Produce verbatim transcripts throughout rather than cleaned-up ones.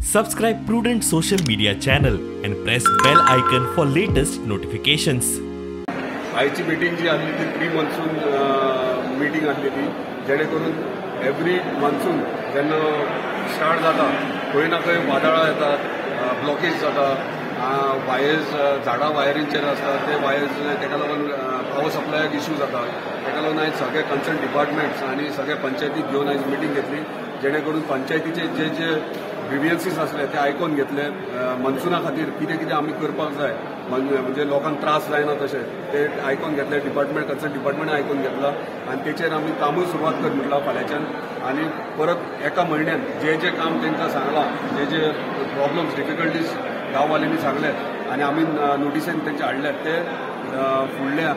Subscribe Prudent social media channel and press bell icon for latest notifications. आयची meeting जी आसली ती pre monsoon meeting आसली ती जेणे करून एवरी मॉन्सून जेन्ना स्टार्ट जाता खंय ना खंय वादळां येतात, ब्लॉकेज जाता, वायर्स झाडां वायरींचेर आसतात ते वायर्स ताका लागून पावर सप्लायाक इश्यू जाता. ताका लागून आयज सगळे कन्सर्न डिपार्टमेंट्स आनी सगळे पंचायतीक घेवन आयज मीटिंग घेतली जेणे करून पंचायतीचे जे जे ग्रिवियन्सीस आसले ते आयकून घेतले. मॉन्सुना खातीर कितें कितें आमी करपाक जाय म्हणजे लोकांक त्रास जायना तशें ते आयकून घेतले. डिपार्टमेंट कन्सर्न डिपार्टमेंट आयकून घेतला आनी तेचेर आमी कामूय सुरवात कर म्हटलां फाल्यांच्यान. आनी परत एका म्हयन्यान जे जे काम तांकां सांगलां, जे जे प्रॉब्लम्स डिफिकल्टीज गांववाल्यांनी सांगले आनी आमी नोटिसेन तेंचे हाडले ते फुडल्या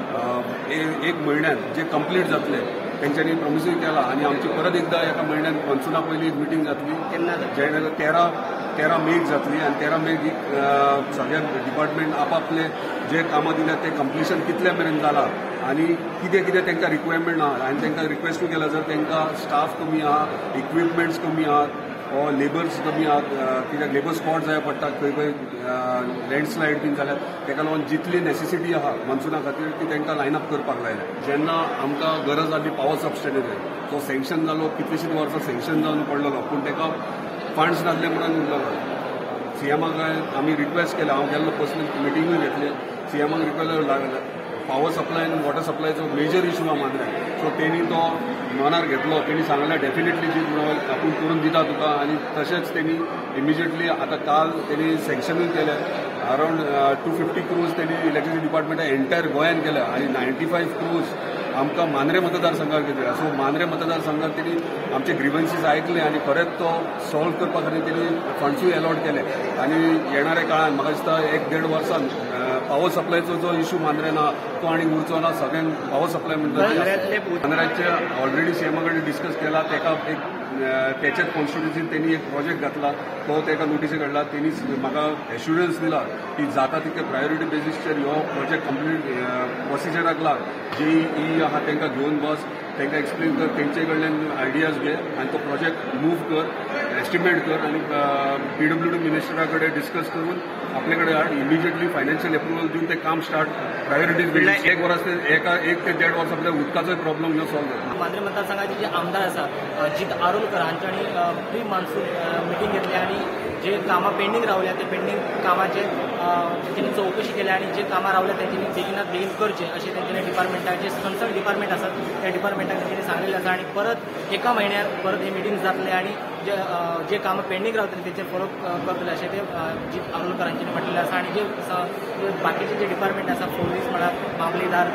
एक म्हयन्यान जे कंप्लीट जातले तेंच्यांनी प्रॉमिसूय केला. आनी आमची परत एकदां एका म्हयन्यान मॉन्सुना पयलीं मिटींग जातली जेन्ना तेरा तेरा मेक जातली आनी तेरा मेक सगळ्या डिपार्टमेंट आपापले जे कामां दिल्यात ते कंप्लिशन कितले मेरेन जाला आनी कितें कितें तांकां रिक्वायरमेंट आहा. हांवें तांकां रिक्वेस्टूय केला जर तांकां स्टाफ कमी आहा, इक्विपमेंट्स कमी आहात वा लेबर्स कमी आहात, कित्याक लेबर स्पॉट जाय पडटा खंय खंय लँडस्लायड बीन जाल्यार ताका लागून जितली नेसेसिटी आहा मॉन्सुना खातीर ती तांकां लायन अप करपाक लायल्या. जेन्ना आमकां गरज आसली पावर सबस्टेशनाची तो सँक्शन जालो, कितलीशींच वर्सां सँक्शन जावन पडलेलो पूण ताका फंड्स नासले म्हणून उरलेलो. सीएमाक आमी रिक्वेस्ट केला, हांव गेल्लो पर्सनल मिटिंगूय घेतली. सीएमाक रिक्वेस्ट पावर सप्लाय आनी वॉटर सप्लायचो मेजर इशू आहा मांद्र्यान. सो तेणी तो मनार घेतलो. तेणी सांगलें डेफिनेटली जी आपूण करून दिता तुका. आनी तशेंच तेणी इमिजिएटली आतां काल तेणी सँक्शनूय केलें. अरावंड टू फिफ्टी क्रोज तेणी इलेक्ट्रिसिटी डिपार्टमेंटा एंटायर गोंयान केल्या आनी नायन्टी फायव्ह क्रोज आमकां मांद्रे मतदारसंघाक दिल्या. सो मांद्रे मतदारसंघात तेणी आमचे ग्रिवन्सीस आयकले आनी खरेंच तो सॉल्व करपा खातीर तेणी फंड्सूय अलॉट केले. आनी येणाऱ्या काळान म्हाका दिसता एक देड वर्सान पावर सप्लायचो जो इशू मांद्रेन आहा तो आनी उरचो ना. सगळ्यांक पावर सप्लाय म्हणटा मांद्र्याचे ऑलरेडी सीएमा कडेन डिस्कस केला. ताका एक त्याच्याच कॉन्स्टिट्युन्सीन त्यांनी एक प्रोजेक्ट घातला तो ताका नोटिसी काडला. तेणी म्हाका एश्युरन्स दिला की जाता तितके प्रायोरिटी बेसिसचेर हो प्रोजेक्ट कंप्लीट प्रोसिजराक लाग. जे ई आहा तांकां घेवन बस, तांकां एक्सप्लेन कर, तेंचे कडल्यान आयडियाज घे आनी तो प्रोजेक्ट मूव कर, एस्टिमेट कर आनी पीडब्ल्यू डी मिनिस्टरा कडेन डिस्कस करून आपले कडेन हाड. इमिजिएटली फायनान्शियल अप्रुवल दिवन ते काम स्टार्ट प्रायोरिटीज बेसिस एक वर्स एका एक ते देड वर्स आपल्या उदकाचो प्रॉब्लम ह्यो सॉल्व जाता. मांद्रे मतदारसंघाचे जे आमदार आसा जित आरोलकर हांच्यांनी प्री मान्सून मिटींग घेतली आनी जे कामां पेंडींग रावल्या ते पेंडींग कामाचे तेंच्यांनी चवकशी केल्या आनी जे कामां रावल्या तेंच्यांनी बेगिनात बेगीन करचे अशें तेंच्यांनी डिपार्टमेंटाचे कन्सर्न डिपार्टमेंट आसात त्या डिपार्टमेंटाक तेंच्यांनी सांगिल्लें आसा. आनी परत एका म्हयन्यार परत ही मिटींग जातले आनी जे जे कामां पेंडींग रावतले तेचेर फॉलो करतले अशें ते जित आरोलकर हांच्यांनी म्हटलेलें आसा. आनी जे बाकीचे जे डिपार्टमेंट आसा पुलीस म्हळ्यार मामलेदार,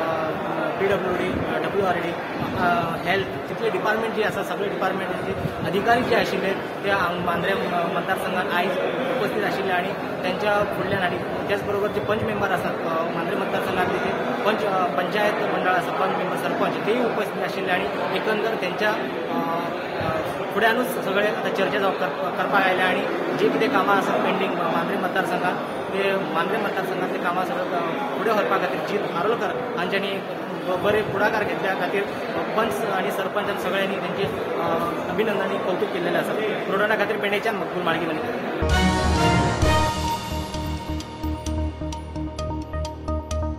PW D, W R D, health तितले डिपार्टमेंट जे आसा सगळे डिपार्टमेंटाचे अधिकारी जे आशिल्ले ते मांद्रे मतदारसंघात आयज उपस्थित आशिल्ले आनी त्यांच्या फुडल्यान आनी त्याच बरोबर जे पंच मेंबर आसात मांद्रे मतदारसंघातले जे पंच पंचायत मंडळ आसा पंच मेंबर सरपंच तेही उपस्थित आशिल्ले आनी एकंदर त्यांच्या फुड्यानूच सगळे आतां चर्चा जावप करपाक आयल्या आनी जे कितें कामां आसात पेंडींग मांद्रे मतदारसंघात ते मांद्रे मतदारसंघातले कामां सगळं फुडें व्हरपा खातीर जीत आरोलकर हांच्यांनी बरे फुडाकार घेतल्या खातीर पंच आनी सरपंच सगळ्यांनी तेंचे अभिनंदन आनी कौतुक केल्लेलें आसा. प्रोडक्टा खातीर पेडणेच्यान मकबूल माळगी.